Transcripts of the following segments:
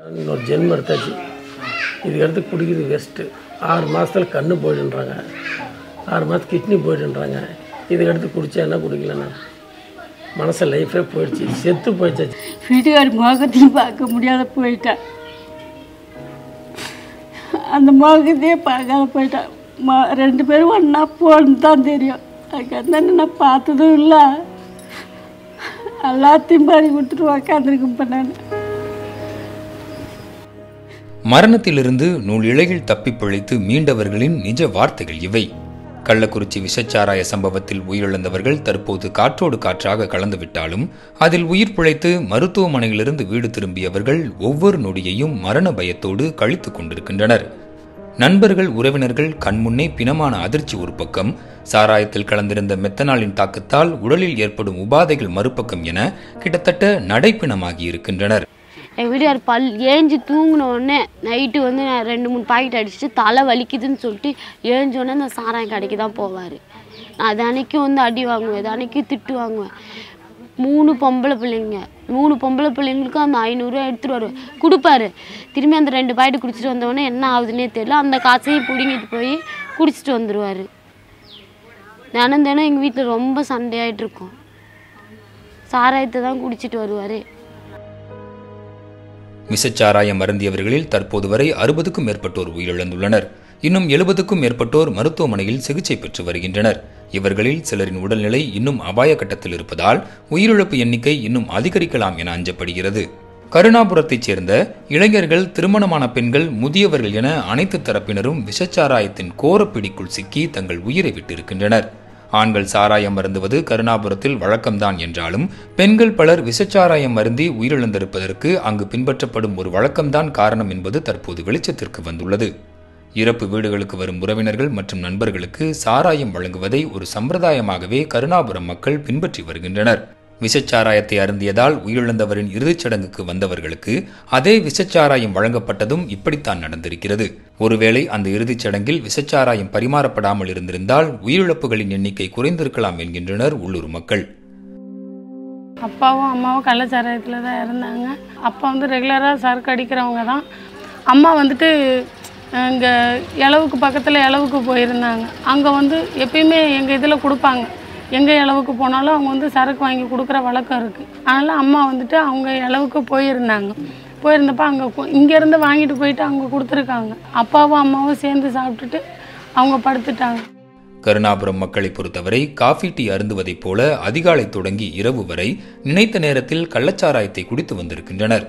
இன்னொரு ஜென்மம் எடுத்தாச்சு. இதுக்கடுத்து குடிக்கிறது வேஸ்ட்டு. 6 மாதத்தில் கண்ணு போயிடுன்றாங்க, 6 மாதம் கிட்னி போயிடுன்றாங்க. இதுக்கடுத்து குடித்தா என்ன குடிக்கலண்ணா, மனசு லைஃபே போயிடுச்சு, செத்து போயிடுச்சு. வீட்டுக்காரி முகத்தையும் பார்க்க முடியாத போயிட்டேன், அந்த முகத்தையே பார்க்காத போயிட்டேன். 2 பேரும் ஒன்றா போன்னு தான் தெரியும். அதுக்கு அந்த நான் பார்த்ததும் இல்லை, எல்லாத்தையும் பாதி கொடுத்துட்டு உக்காந்துருக்கேன் நான். மரணத்திலிருந்து நூல் இழையில் தப்பி பிழைத்து மீண்டவர்களின் நிஜ வார்த்தைகள் இவை. கள்ளக்குறிச்சி விஷச்சாராய சம்பவத்தில் உயிரிழந்தவர்கள் தற்போது காற்றோடு காற்றாக கலந்துவிட்டாலும் அதில் உயிர் பிழைத்து மருத்துவமனையிலிருந்து வீடு திரும்பியவர்கள் ஒவ்வொரு நொடியையும் மரண பயத்தோடு கழித்துக் கொண்டிருக்கின்றனர். நண்பர்கள், உறவினர்கள் கண்முன்னே பிணமான அதிர்ச்சி ஒரு பக்கம், சாராயத்தில் கலந்திருந்த மெத்தனாலின் தாக்கத்தால் உடலில் ஏற்படும் உபாதைகள் மறுபக்கம் என கிட்டத்தட்ட நடைப்பிணமாகி இருக்கின்றனர். எங்கள் வீட்டுக்கார் ஏஞ்சி தூங்கின உடனே நைட்டு நான் 2-3 பாக்கெட் அடிச்சுட்டு தலை வலிக்குதுன்னு சொல்லிட்டு ஏஞ்சோடனே அந்த சாராயம் கடைக்கு தான் போவார். நான் தினைக்கும் அடி வாங்குவேன், தினைக்கும் திட்டு வாங்குவேன். 3 பொம்பளை பிள்ளைங்க, 3 பொம்பளை பிள்ளைங்களுக்கும் அந்த 500 ரூபா எடுத்துகிட்டு வருவார், கொடுப்பாரு. திரும்பி அந்த 2 பாக்கெட் குடிச்சிட்டு வந்தோடனே என்ன ஆகுதுன்னே தெரியல, அந்த காசையும் பிடிங்கிட்டு போய் குடிச்சிட்டு வந்துடுவார். தினம் எங்கள் வீட்டில் ரொம்ப சண்டையாகிட்டு இருக்கோம். சாராயத்தை தான் குடிச்சிட்டு வருவார். விஷச்சாராயம் மருந்தியவர்களில் தற்போது வரை 60க்கும் மேற்பட்டோர் உயிரிழந்துள்ளனர். இன்னும் 70க்கும் மேற்பட்டோர் மருத்துவமனையில் சிகிச்சை பெற்று வருகின்றனர். இவர்களில் சிலரின் உடல்நிலை இன்னும் அபாய கட்டத்தில் இருப்பதால் உயிரிழப்பு எண்ணிக்கை இன்னும் அதிகரிக்கலாம் என அஞ்சப்படுகிறது. கருணாபுரத்தைச் சேர்ந்த இளைஞர்கள், திருமணமான பெண்கள், முதியவர்கள் என அனைத்து தரப்பினரும் விஷச்சாராயத்தின் கோரப்பிடிக்குள் சிக்கி தங்கள் உயிரை விட்டிருக்கின்றனர். ஆண்கள் சாராயம் மருந்துவது கருணாபுரத்தில் வழக்கம்தான் என்றாலும் பெண்கள் பலர் விஷச்சாராயம் மருந்தி உயிரிழந்திருப்பதற்கு அங்கு பின்பற்றப்படும் ஒரு வழக்கம்தான் காரணம் என்பது தற்போது வெளிச்சத்திற்கு வந்துள்ளது. இறப்பு வீடுகளுக்கு வரும் உறவினர்கள் மற்றும் நண்பர்களுக்கு சாராயம் வழங்குவதை ஒரு சம்பிரதாயமாகவே கருணாபுரம் மக்கள் பின்பற்றி வருகின்றனர். விஷச்சாராயத்தை அருந்தியதால் உயிரிழந்தவரின் இறுதிச் சடங்குக்கு வந்தவர்களுக்கு அதே விஷச்சாராயம் வழங்கப்பட்டதும் இப்படித்தான் நடந்திருக்கிறது. ஒருவேளை அந்த இறுதிச் சடங்கில் விஷச்சாராயம் பரிமாறப்படாமல் இருந்திருந்தால் உயிரிழப்புகளின் எண்ணிக்கை குறைந்திருக்கலாம் என்கின்றனர் உள்ளூர் மக்கள். அப்பாவும் அம்மாவும் கள்ளச்சாராயத்தில் தான் இருந்தாங்க. அப்பா ரெகுலராக சரக்கு அடிக்கிறவங்க தான். அம்மா இங்கே இளவுக்கு பக்கத்தில் இளவுக்கு போயிருந்தாங்க. அங்கே எப்பயுமே எங்கள் இதில் கொடுப்பாங்க. எங்கே இளவுக்கு போனாலும் அவங்க சரக்கு வாங்கி கொடுக்குற வழக்கம் இருக்குது. அதனால் அம்மா அவங்க இளவுக்கு போயிருந்தப்போ அங்கே இங்கேருந்து வாங்கிட்டு போயிட்டு அவங்க கொடுத்துருக்காங்க. அப்பாவும் அம்மாவும் சேர்ந்து சாப்பிட்டுட்டு அவங்க படுத்துட்டாங்க. கருணாபுரம் மக்களை பொறுத்தவரை காஃபி டீ அருந்துவதைப் போல அதிகாலை தொடங்கி இரவு வரை நினைத்த நேரத்தில் கள்ளச்சாராயத்தை குடித்து வந்திருக்கின்றனர்.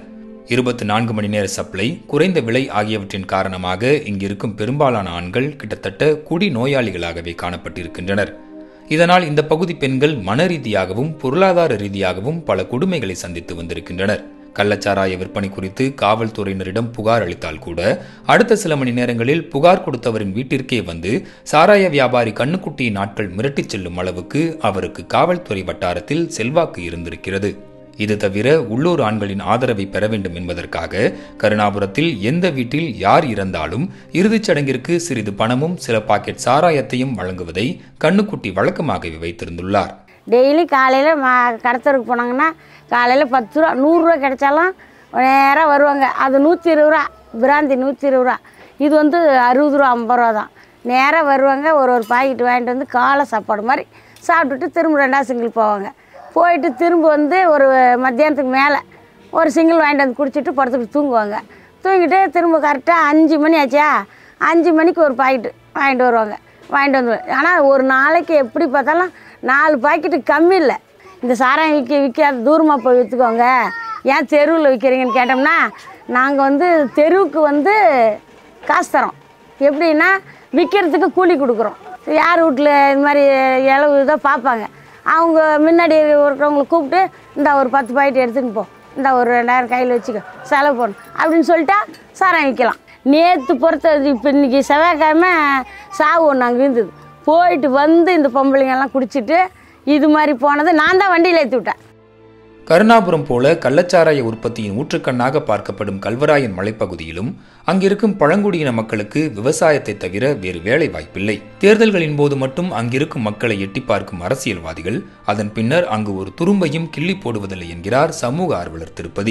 24 மணி நேர சப்ளை, குறைந்த விலை ஆகியவற்றின் காரணமாக இங்கிருக்கும் பெரும்பாலான ஆண்கள் கிட்டத்தட்ட குடி நோயாளிகளாகவே காணப்பட்டிருக்கின்றனர். இதனால் இந்த பகுதி பெண்கள் மன ரீதியாகவும் பொருளாதார ரீதியாகவும் பல கொடுமைகளை சந்தித்து வந்திருக்கின்றனர். கள்ளச்சாராய விற்பனை குறித்து காவல்துறையினரிடம் புகார் அளித்தால் கூட அடுத்த சில மணி நேரங்களில் புகார் கொடுத்தவரின் வீட்டிற்கே வந்து சாராய வியாபாரி கண்ணுக்குட்டியின் நாட்கள் மிரட்டிச் செல்லும் அளவுக்கு அவருக்கு காவல்துறை வட்டாரத்தில் செல்வாக்கு இருந்திருக்கிறது. இது தவிர உள்ளூர் ஆண்களின் ஆதரவை பெற வேண்டும் என்பதற்காக கருணாபுரத்தில் எந்த வீட்டில் யார் இறந்தாலும் இறுதிச் சடங்கிற்கு சிறிது பணமும் சில பாக்கெட் சாராயத்தையும் வழங்குவதை கண்ணுக்குட்டி வழக்கமாகவே வைத்திருந்துள்ளார். டெய்லி காலையில் கடத்தருக்கு போனாங்கன்னா காலையில் 10 ரூபா 100 ரூபா கிடைச்சாலும் நேராக வருவாங்க. அது 120 ரூபா, பிராந்தி 120 ரூபா, இது 60 ரூபா 50 ரூபா தான். நேராக வருவாங்க, ஒரு பாக்கெட் வாங்கிட்டு காலை சாப்பாடு மாதிரி சாப்பிட்டுட்டு திரும்ப 2ஆவது சிங்கிள் போவாங்க. போயிட்டு திரும்ப ஒரு மத்தியானத்துக்கு மேலே ஒரு சிங்கிள் வாங்கிட்டு குடிச்சிட்டு படத்துக்கு தூங்குவாங்க. தூங்கிட்டு திரும்ப கரெக்டாக 5 மணி ஆச்சா, 5 மணிக்கு ஒரு பாக்கெட்டு வாங்கிட்டு வருவாங்க. ஆனால் ஒரு நாளைக்கு எப்படி பார்த்தாலும் 4 பாக்கெட்டு கம்மி இல்லை. இந்த சாராயம் விற்காத தூரமாக போய் விற்றுக்கோங்க, ஏன் தெருவில் விற்கிறீங்கன்னு கேட்டோம்னா நாங்கள் தெருவுக்கு காசு தரோம். எப்படின்னா விற்கிறதுக்கு கூலி கொடுக்குறோம். யார் வீட்டில் இந்த மாதிரி இளவு தான் பார்ப்பாங்க. அவங்க முன்னாடி ஒருத்தவங்களை கூப்பிட்டு இந்த ஒரு 10 பாக்கெட் எடுத்துன்னு போ, இந்த ஒரு 2000 கையில் வச்சுக்க, செலவு போகணும் அப்படின்னு சொல்லிட்டா சாராயம் விற்கலாம். நேற்று பொறுத்தது இப்போ இன்றைக்கி செவ்வாய்க்கிழமை சாவு ஒன்று அங்கே இருந்தது. போயிட்டு இந்த பொம்பளைங்கெல்லாம் குடிச்சிட்டு இது மாதிரி போனது நான் தான் வண்டியில் ஏற்றி விட்டேன். கருணாபுரம் போல கள்ளச்சாராய உற்பத்தியின் ஊற்றுக்கண்ணாக பார்க்கப்படும் கல்வராயன் மலைப்பகுதியிலும் அங்கிருக்கும் பழங்குடியின மக்களுக்கு விவசாயத்தை தவிர வேறு வேலை வாய்ப்பில்லை. தேர்தல்களின் போது மட்டும் அங்கிருக்கும் மக்களை எட்டி பார்க்கும் அரசியல்வாதிகள் அதன் பின்னர் அங்கு ஒரு துரும்பையும் கிள்ளி போடுவதில்லை என்கிறார் சமூக ஆர்வலர் திருப்பதி.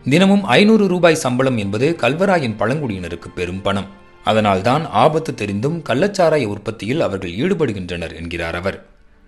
தினமும் 500 ரூபாய் சம்பளம் என்பது கல்வராயன் பழங்குடியினருக்கு பெரும் பணம். அதனால்தான் ஆபத்து தெரிந்தும் கள்ளச்சாராய உற்பத்தியில் அவர்கள் ஈடுபடுகின்றனர் என்கிறார் அவர்.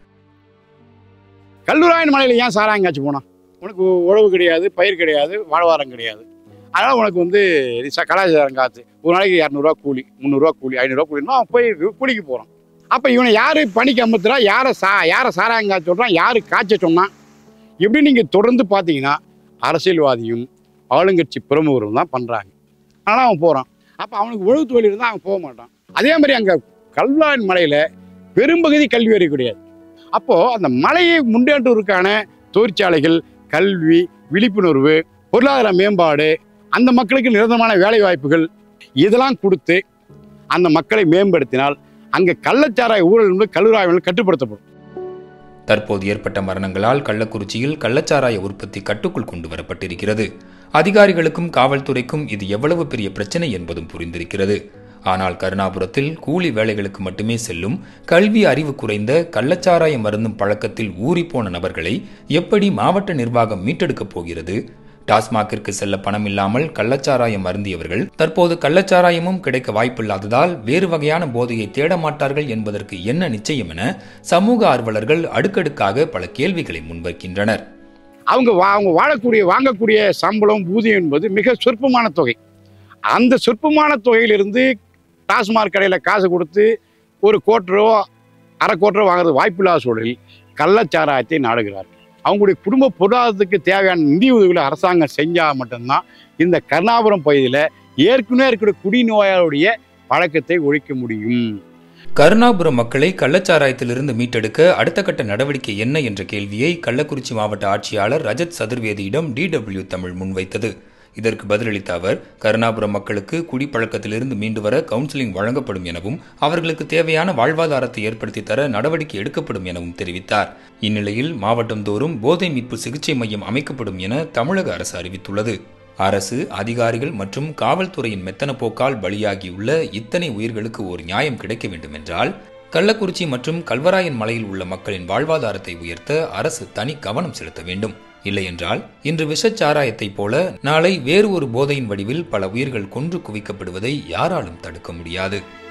கல்வராயன் மலையில் ஏன் சாராயம் காய்ச்சி போனா? உனக்கு உழவு கிடையாது, பயிர் கிடையாது, வாழ்வாரம் கிடையாது. அதனால் உனக்கு கலாச்சாரம் காத்து ஒரு நாளைக்கு 200 கூலி, 300 கூலி, 500 கூலின்னா போய் கூலிக்கு போகிறான். அப்போ இவனை யார் பணிக்கு அமர்த்துறா, யாரை சாராயம் காய்ச்ச சொல்கிறான், யார் காய்ச்ச சொன்னான்? எப்படி நீங்கள் தொடர்ந்து பார்த்தீங்கன்னா அரசியல்வாதியும் ஆளுங்கட்சி பிரமுகரும் தான் பண்ணுறாங்க. ஆனால் அவன் போகிறான். அப்போ அவனுக்கு உழவு தொழில் இருந்தால் அவன் போக மாட்டான். அதே மாதிரி அங்கே கல்வராயன் மலையில் பெரும்பகுதி கல்வி அறிவு கிடையாது. அப்போது அந்த மலையை முன்னேற்றுவதற்கான தொழிற்சாலைகள், கல்வி, விழிப்புணர்வு, பொருளாதார மேம்பாடு, அந்த மக்களுக்கு நிரந்தரமான வேலை வாய்ப்புகள் இதெல்லாம் கொடுத்து அந்த மக்களை மேம்படுத்தினால் அங்கே கள்ளச்சாராய ஊழல் என்பது கல்வராயன் கட்டுப்படுத்தப்படும். தற்போது ஏற்பட்ட மரணங்களால் கள்ளக்குறிச்சியில் கள்ளச்சாராய உற்பத்தி கட்டுக்குள் கொண்டு வரப்பட்டிருக்கிறது. அதிகாரிகளுக்கும் காவல்துறைக்கும் இது எவ்வளவு பெரிய பிரச்சனை என்பதும் புரிந்திருக்கிறது. ஆனால் கருணாபுரத்தில் கூலி வேலைகளுக்கு மட்டுமே செல்லும், கல்வி அறிவு குறைந்த, கள்ளச்சாராயம் மருந்தும் பழக்கத்தில் ஊறிப்போன நபர்களை எப்படி மாவட்ட நிர்வாகம் மீட்டெடுக்கப் போகிறது? டாஸ்மாகிற்கு செல்ல பணம் இல்லாமல் கள்ளச்சாராயம் அருந்தியவர்கள் தற்போது கள்ளச்சாராயமும் கிடைக்க வாய்ப்பில்லாததால் வேறு வகையான போதையை தேட மாட்டார்கள் என்பதற்கு என்ன நிச்சயம் என சமூக ஆர்வலர்கள் அடுக்கடுக்காக பல கேள்விகளை முன்வைக்கின்றனர். அவங்க வாங்கக்கூடிய சம்பளம், ஊதியம் என்பது மிக சொற்பமான தொகை. அந்த சொற்பமான தொகையிலிருந்து டாஸ்மாக் கடையில் காசு கொடுத்து ஒரு கோட்டரோ அரை கோட்டரோ வாங்குறது வாய்ப்பில்லாத சூழலில் கள்ளச்சாராயத்தை நாடுகிறார்கள். அவங்களுடைய குடும்ப பொருளாதாரத்துக்கு தேவையான நிதி உதவிகளை அரசாங்கம் செஞ்சால் மட்டும்தான் இந்த கருணாபுரம் பகுதியில் ஏற்கனவே இருக்கிற குடிநோயாளுடைய பழக்கத்தை ஒழிக்க முடியும். கருணாபுரம் மக்களை கள்ளச்சாராயத்திலிருந்து மீட்டெடுக்க அடுத்த கட்ட நடவடிக்கை என்ன என்ற கேள்வியை கள்ளக்குறிச்சி மாவட்ட ஆட்சியாளர் ரஜத் சதுர்வேதியிடம் DW தமிழ் முன்வைத்தது. இதற்கு பதிலளித்த அவர், கருணாபுரம் மக்களுக்கு குடிப்பழக்கத்திலிருந்து மீண்டு வர கவுன்சிலிங் வழங்கப்படும் எனவும் அவர்களுக்கு தேவையான வாழ்வாதாரத்தை ஏற்படுத்தி தர நடவடிக்கை எடுக்கப்படும் எனவும் தெரிவித்தார். இந்நிலையில் மாவட்டந்தோறும் போதை மீட்பு சிகிச்சை மையம் அமைக்கப்படும் என தமிழக அரசு அறிவித்துள்ளது. அரசு அதிகாரிகள் மற்றும் காவல்துறையின் மெத்தன போக்கால் பலியாகியுள்ள இத்தனை உயிர்களுக்கு ஒரு நியாயம் கிடைக்க வேண்டும் என்றால் கள்ளக்குறிச்சி மற்றும் கல்வராயன் மலையில் உள்ள மக்களின் வாழ்வாதாரத்தை உயர்த்த அரசு தனி கவனம் செலுத்த வேண்டும். இல்லையென்றால் இன்று விஷச்சாராயத்தைப் போல நாளை வேறு ஒரு போதையின் வடிவில் பல உயிர்கள் கொன்று குவிக்கப்படுவதை யாராலும் தடுக்க முடியாது.